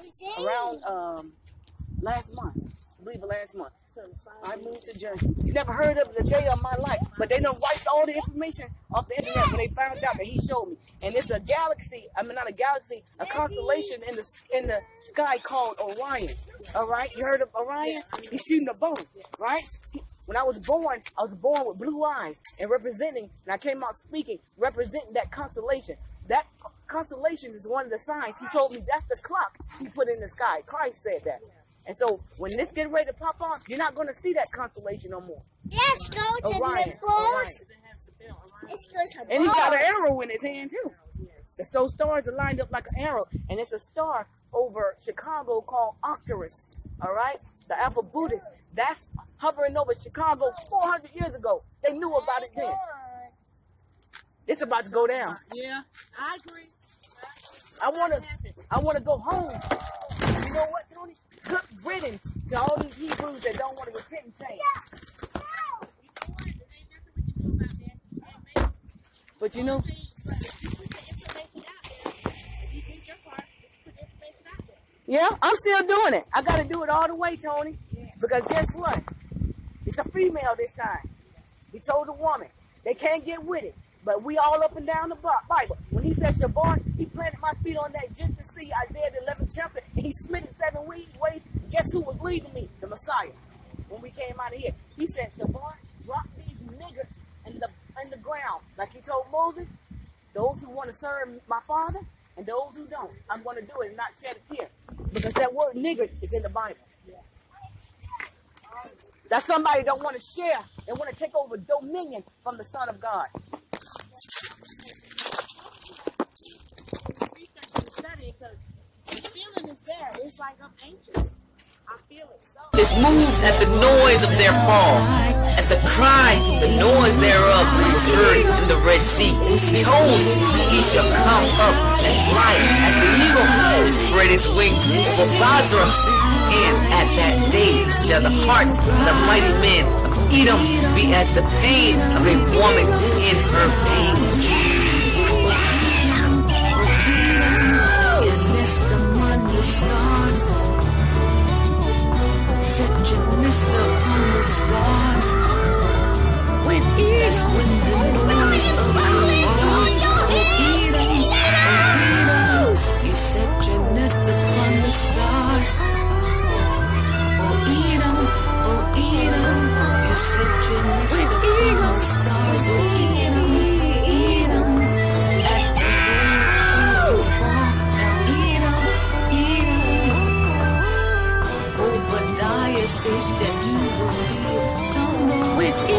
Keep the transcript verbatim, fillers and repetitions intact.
around um, last month. I believe it last month. I moved to Jersey. You never heard of it a day of my life, but they done wiped all the information off the internet when they found out that he showed me. And it's a galaxy, I mean not a galaxy, a constellation in the in the sky called Orion. All right, you heard of Orion? He's shooting a bow, right? When I was born, I was born with blue eyes and representing, and I came out speaking, representing that constellation. That constellation is one of the signs. He told me that's the clock he put in the sky. Christ said that. And so when this getting ready to pop off, you're not going to see that constellation no more. Let's go to Orion. the balls. Let's go to And he got an arrow in his hand too. Those stars are lined up like an arrow. And it's a star over Chicago called Arcturus. All right? The Alpha Buddhist. That's hovering over Chicago four hundred years ago. They knew about it then. It's about to go down. Yeah, I agree. I want to I want to go home. You know what, Tony? Good riddance to all these Hebrews that don't want to repent and change. But you know, yeah, I'm still doing it. I got to do it all the way, Tony. Because guess what? It's a female this time. He told a woman. They can't get with it. But we all up and down the Bible. When he said Shabbat, he planted my feet on that Genesis, Isaiah the eleventh chapter, and he smit it seven ways. Guess who was leading me? The Messiah. When we came out of here, he said, Shabbat, drop these niggers in the in the ground. Like he told Moses, those who want to serve my Father and those who don't, I'm going to do it and not shed a tear. Because that word nigger is in the Bible. That's somebody don't want to share. They want to take over dominion from the Son of God. It's like I'm anxious. I feel it. This moves at the noise of their fall, at the cry, the noise thereof was heard in the Red Sea. Behold, he shall come up and fly as the eagle and spread his wings for Basra. And at that day shall the heart of the mighty men of Edom be as the pain of a woman in her veins. Stars, set your nest upon the stars. When that's when the noise of the Edom, you set your nest upon the stars. Oh Edom, oh Edom, you set your nest upon the stars. Oh Edom, Edom, at the waves of the fall. Obadiah states that you will be someone.